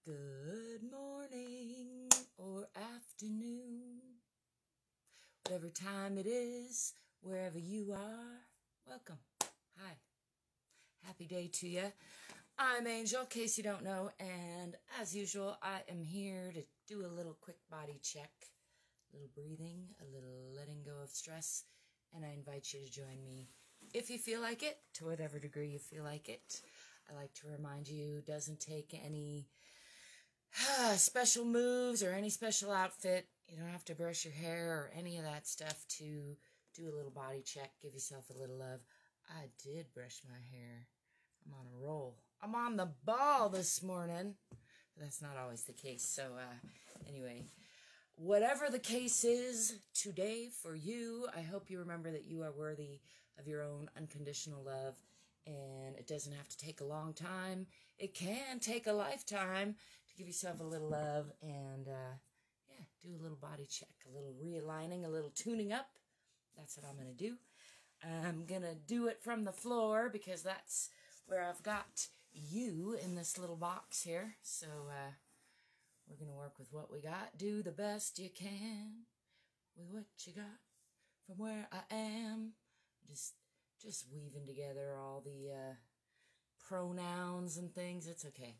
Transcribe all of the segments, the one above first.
Good morning or afternoon, whatever time it is, wherever you are, welcome. Hi. Happy day to you. I'm Angel, in case you don't know, and as usual, I am here to do a little quick body check, a little breathing, a little letting go of stress, and I invite you to join me if you feel like it, to whatever degree you feel like it. I like to remind you, it doesn't take any special moves or any special outfit. You don't have to brush your hair or any of that stuff to do a little body check, give yourself a little love. I did brush my hair. I'm on a roll. I'm on the ball this morning. But that's not always the case. So anyway, whatever the case is today for you, I hope you remember that you are worthy of your own unconditional love. And it doesn't have to take a long time. It can take a lifetime to give yourself a little love and, do a little body check, a little realigning, a little tuning up. That's what I'm going to do. I'm going to do it from the floor because that's where I've got you in this little box here. So we're going to work with what we got. Do the best you can with what you got from where I am. Just weaving together all the pronouns and things. It's okay.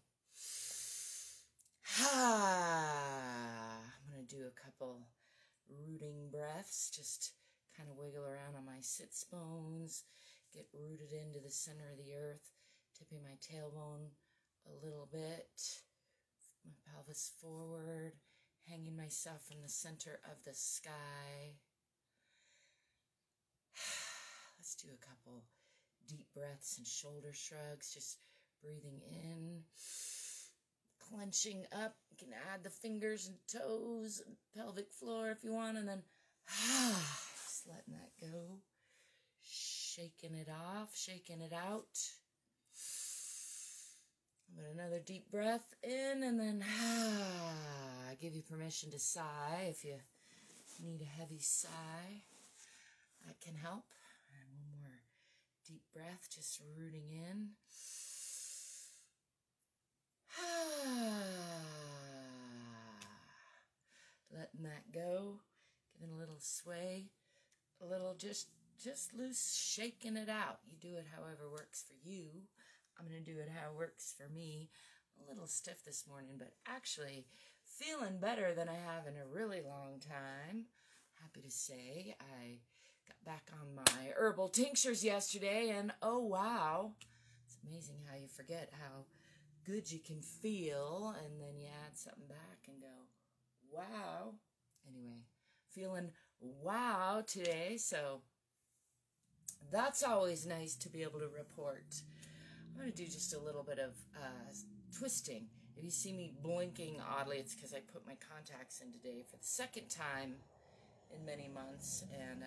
I'm going to do a couple rooting breaths. Just kind of wiggle around on my sits bones. Get rooted into the center of the earth. Tipping my tailbone a little bit. My pelvis forward. Hanging myself from the center of the sky. Let's do a couple deep breaths and shoulder shrugs. Just breathing in, clenching up. You can add the fingers and toes and pelvic floor if you want, and then just letting that go. Shaking it off, shaking it out. But another deep breath in, and then I give you permission to sigh if you need a heavy sigh. That can help. And one more deep breath, just rooting in. Letting that go. Giving a little sway. A little just loose, shaking it out. You do it however works for you. I'm going to do it how it works for me. A little stiff this morning, but actually feeling better than I have in a really long time. Happy to say I got back on my herbal tinctures yesterday, and oh wow, it's amazing how you forget how good you can feel, and then you add something back and go, wow. Anyway, feeling wow today, so that's always nice to be able to report. I'm going to do just a little bit of twisting. If you see me blinking oddly, it's because I put my contacts in today for the second time in many months, and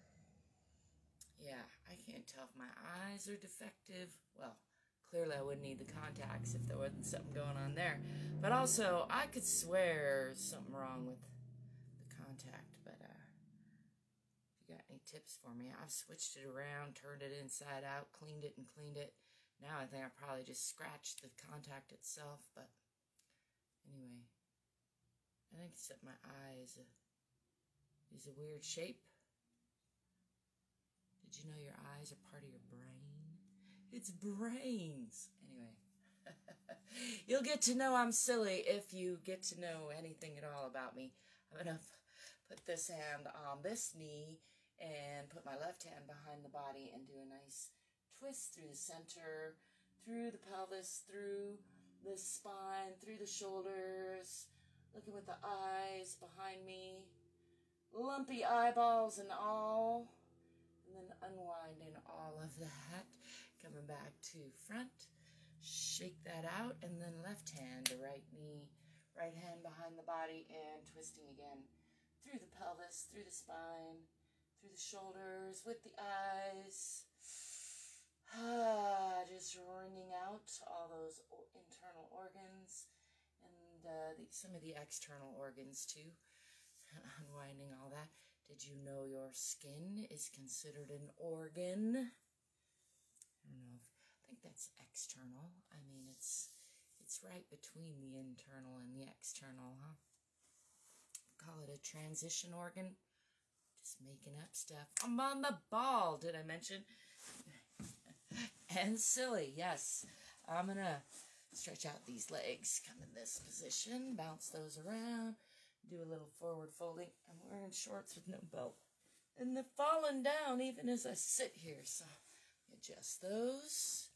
yeah, I can't tell if my eyes are defective. Well, clearly I wouldn't need the contacts if there wasn't something going on there. But also, I could swear there's something wrong with the contact. But if you got any tips for me, I've switched it around, turned it inside out, cleaned it and cleaned it. Now I think I probably just scratched the contact itself. But anyway, I think it's that my eye is a weird shape. Did you know your eyes are part of your brain? It's brains. Anyway, you'll get to know I'm silly if you get to know anything at all about me. I'm going to put this hand on this knee and put my left hand behind the body and do a nice twist through the center, through the pelvis, through the spine, through the shoulders, looking with the eyes behind me, lumpy eyeballs and all. And then unwinding all of that, coming back to front, shake that out, and then left hand to right knee, right hand behind the body, and twisting again through the pelvis, through the spine, through the shoulders, with the eyes. Just wringing out all those internal organs, and some of the external organs too, unwinding all that. Did you know your skin is considered an organ? I don't know. I think that's external. I mean, it's It's right between the internal and the external, huh? Call it a transition organ. Just making up stuff. I'm on the ball, did I mention? And silly, yes. I'm going to stretch out these legs, come in this position, bounce those around, do a little forward folding. I'm wearing shorts with no belt. And they're falling down even as I sit here, so adjust those.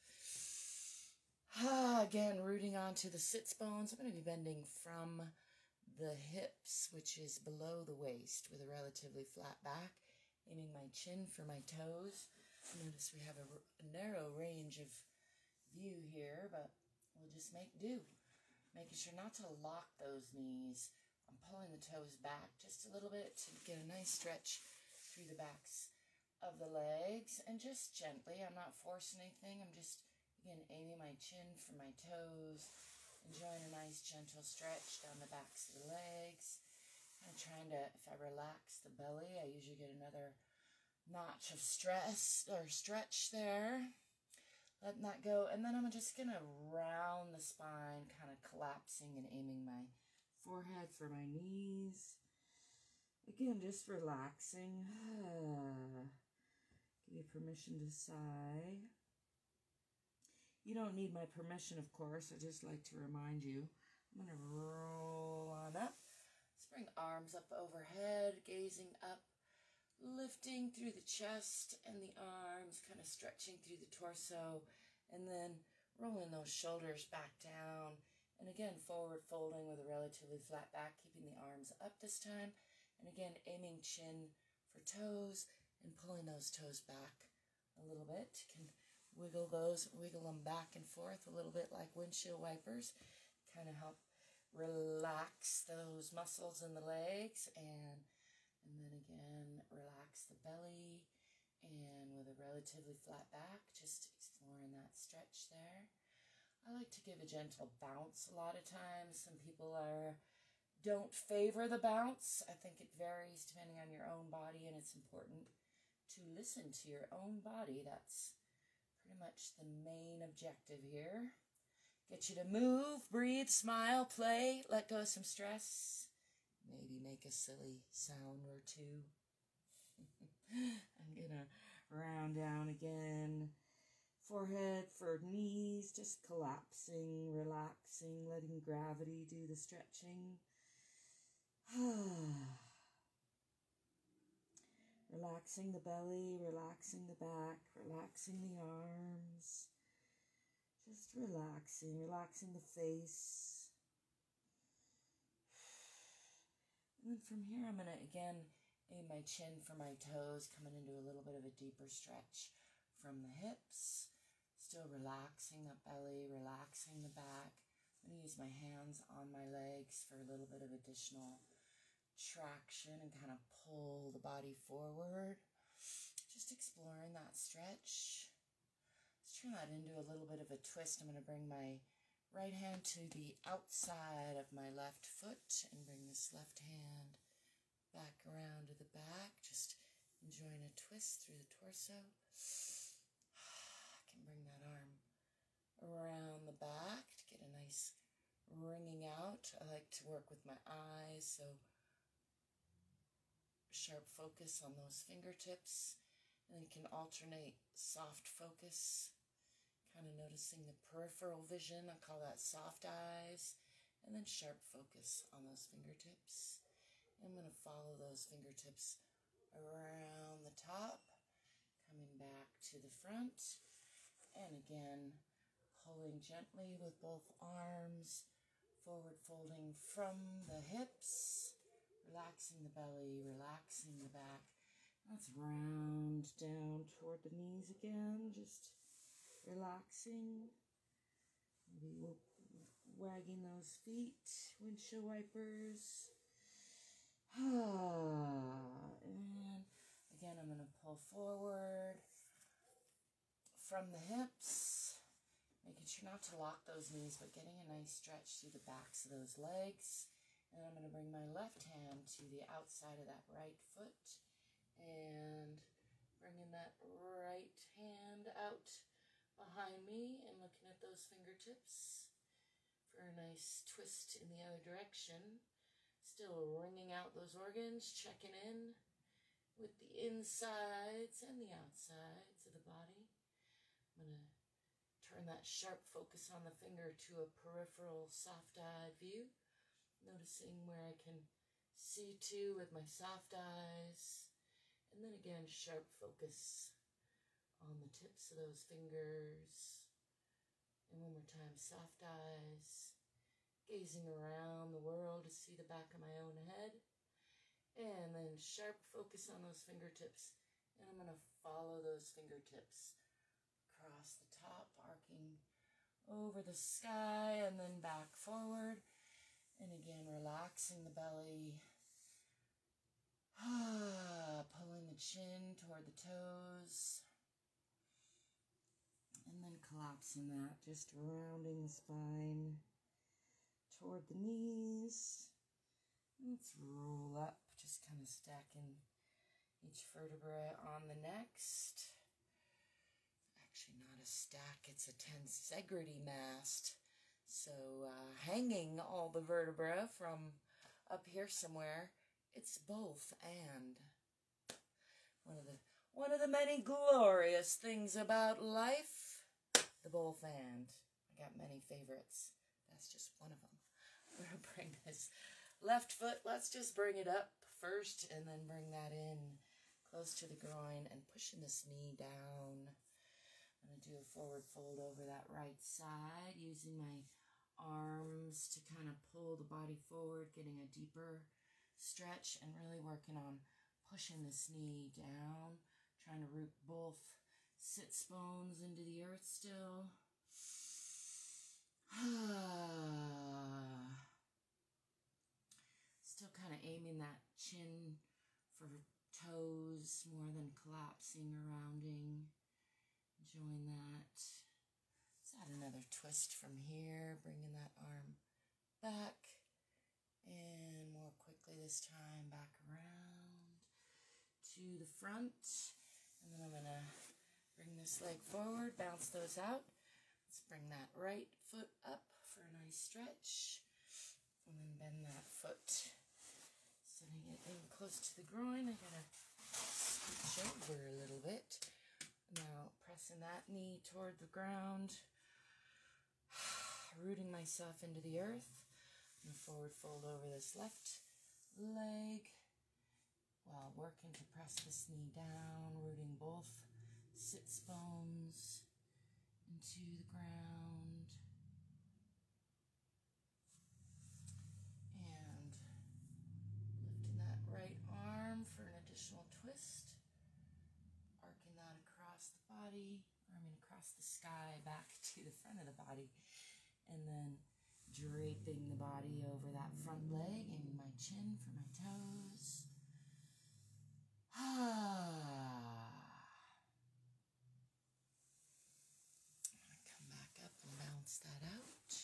Again, rooting onto the sits bones. I'm going to be bending from the hips, which is below the waist, with a relatively flat back, aiming my chin for my toes. Notice we have a narrow range of view here, but we'll just make do. Making sure not to lock those knees. I'm pulling the toes back just a little bit to get a nice stretch through the backs of the legs, and just gently, I'm not forcing anything, I'm just, again, aiming my chin for my toes, enjoying a nice gentle stretch down the backs of the legs. I'm trying to, if I relax the belly, I usually get another notch of stress or stretch there. Letting that go, and then I'm just going to round the spine, kind of collapsing and aiming my forehead for my knees. Again, just relaxing. Give you permission to sigh. You don't need my permission, of course. I just like to remind you. I'm going to roll on up. Let's bring arms up overhead, gazing up, lifting through the chest and the arms, kind of stretching through the torso, and then rolling those shoulders back down. And again, forward folding with a relatively flat back, keeping the arms up this time. And again, aiming chin for toes and pulling those toes back a little bit. You can wiggle them back and forth a little bit like windshield wipers. Kind of help relax those muscles in the legs, and then again, relax the belly, and with a relatively flat back, just exploring that stretch there. I like to give a gentle bounce a lot of times. Some people don't favor the bounce. I think it varies depending on your own body, and it's important to listen to your own body. That's pretty much the main objective here. Get you to move, breathe, smile, play, let go of some stress. Maybe make a silly sound or two. I'm gonna round down again. Forehead for knees, just collapsing, relaxing, letting gravity do the stretching. Relaxing the belly, relaxing the back, relaxing the arms. Just relaxing the face. And then from here, I'm going to, again, aim my chin for my toes, coming into a little bit of a deeper stretch from the hips. Still relaxing the belly, relaxing the back. I'm going to use my hands on my legs for a little bit of additional traction and kind of pull the body forward. Just exploring that stretch. Let's turn that into a little bit of a twist. I'm going to bring my right hand to the outside of my left foot and bring this left hand back around to the back. Just enjoying a twist through the torso. I can bring that arm around the back to get a nice wringing out. I like to work with my eyes, so sharp focus on those fingertips. And then you can alternate soft focus, kind of noticing the peripheral vision. I call that soft eyes. And then sharp focus on those fingertips. And I'm going to follow those fingertips around the top, coming back to the front. And again, pulling gently with both arms, forward folding from the hips, relaxing the belly, relaxing the back. Let's round down toward the knees again, just relaxing. Maybe wagging those feet, windshield wipers. And again, I'm going to pull forward from the hips, making sure not to lock those knees, but getting a nice stretch through the backs of those legs. And I'm going to bring my left hand to the outside of that right foot and bringing that right hand out behind me and looking at those fingertips for a nice twist in the other direction. Still wringing out those organs, checking in with the insides and the outsides of the body. I'm going to turn that sharp focus on the finger to a peripheral soft-eyed view, noticing where I can see to with my soft eyes. And then again, sharp focus on the tips of those fingers. And one more time, soft eyes, gazing around the world to see the back of my own head. And then sharp focus on those fingertips. And I'm going to follow those fingertips across the top, arcing over the sky and then back forward. And again, relaxing the belly. Pulling the chin toward the toes. And then collapsing that, just rounding the spine toward the knees. Let's roll up, just kind of stacking each vertebra on the next. Actually not a stack, it's a tensegrity mast. So hanging all the vertebra from up here somewhere, it's both and. One of the many glorious things about life, the both and. I got many favorites. That's just one of them. I'm going to bring this left foot, let's just bring it up first and then bring that in close to the groin and pushing this knee down. I'm going to do a forward fold over that right side, using my arms to kind of pull the body forward, getting a deeper stretch and really working on pushing this knee down, trying to root both sits bones into the earth still. Still kind of aiming that chin for toes more than collapsing or rounding. Enjoying that. Let's add another twist from here, bringing that arm back. And more quickly this time, back around to the front. And then I'm going to bring this leg forward, bounce those out. Let's bring that right foot up for a nice stretch. And then bend that foot, setting it in close to the groin. I'm going to scooch over a little bit. Now pressing that knee toward the ground, rooting myself into the earth. And forward fold over this left leg while working to press this knee down, rooting both sits bones into the ground. And lifting that right arm for an additional twist. Arcing that across the body, across the sky back to the front of the body. And then draping the body over that front leg, aiming my chin for my toes. I'm going to come back up and bounce that out.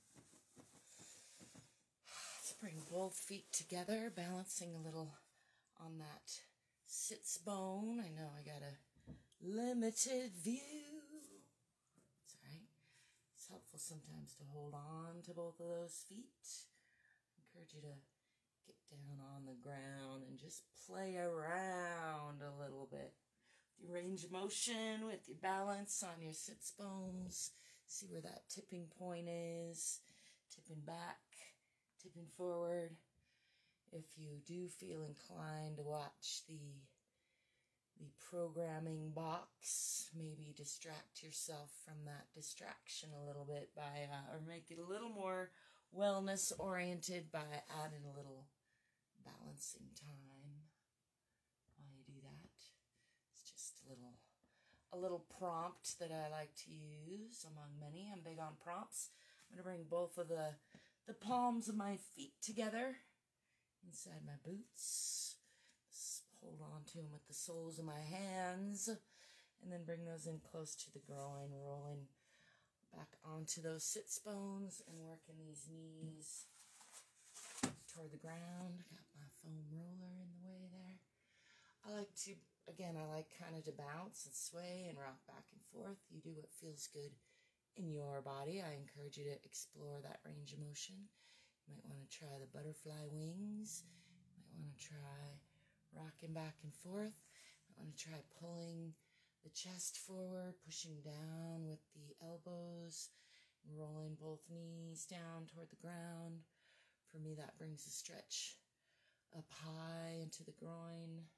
Let's bring both feet together, balancing a little on that sits bone. I know I got a limited view. It's all right. It's helpful sometimes to hold on to both of those feet. I encourage you to get down on the ground and just play around a little bit. Your range of motion with your balance on your sits bones. See where that tipping point is. Tipping back, tipping forward. If you do feel inclined to watch the programming box, maybe distract yourself from that distraction a little bit by, or make it a little more wellness oriented by adding a little balancing time while you do that. It's just a little prompt that I like to use among many. I'm big on prompts. I'm going to bring both of the palms of my feet together inside my boots. Hold on to them with the soles of my hands, and then bring those in close to the groin, rolling back onto those sits bones and working these knees toward the ground. Got my foam roller in the way there. I like kind of to bounce and sway and rock back and forth. You do what feels good in your body, I encourage you to explore that range of motion. You might want to try the butterfly wings. You might want to try rocking back and forth. You might want to try pulling the chest forward, pushing down with the elbows, rolling both knees down toward the ground. For me, that brings a stretch up high into the groin.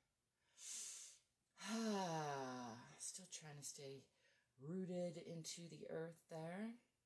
Still trying to stay rooted into the earth there.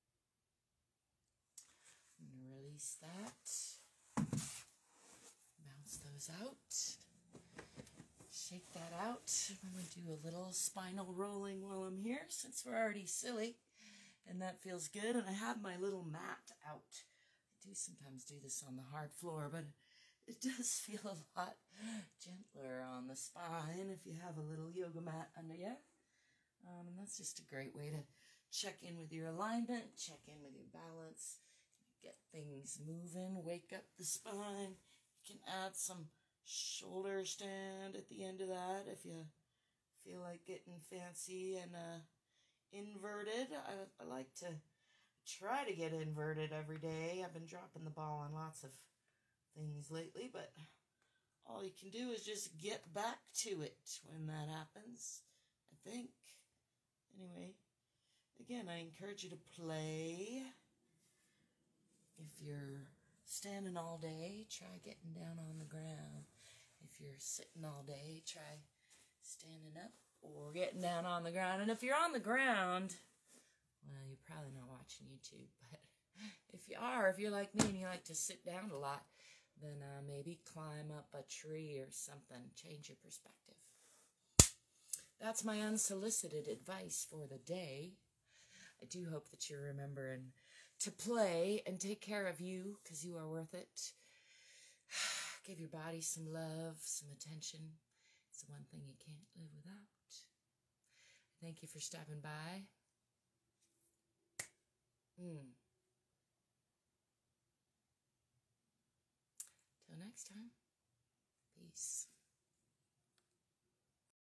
I'm going to release that. Bounce those out. Shake that out. I'm going to do a little spinal rolling while I'm here, since we're already silly. And that feels good. And I have my little mat out. I do sometimes do this on the hard floor, but it does feel a lot gentler on the spine if you have a little yoga mat under you. And that's just a great way to check in with your alignment, check in with your balance, get things moving, wake up the spine. You can add some shoulder stand at the end of that if you feel like getting fancy and inverted. I like to try to get inverted every day. I've been dropping the ball on lots of things lately, but all you can do is just get back to it when that happens, I think. Anyway, again, I encourage you to play. If you're standing all day, try getting down on the ground. If you're sitting all day, try standing up or getting down on the ground. And if you're on the ground, well, you're probably not watching YouTube, but if you are, if you're like me and you like to sit down a lot, then maybe climb up a tree or something. Change your perspective. That's my unsolicited advice for the day. I do hope that you're remembering to play and take care of you, because you are worth it. Give your body some love, some attention. It's the one thing you can't live without. Thank you for stopping by. Till next time, peace.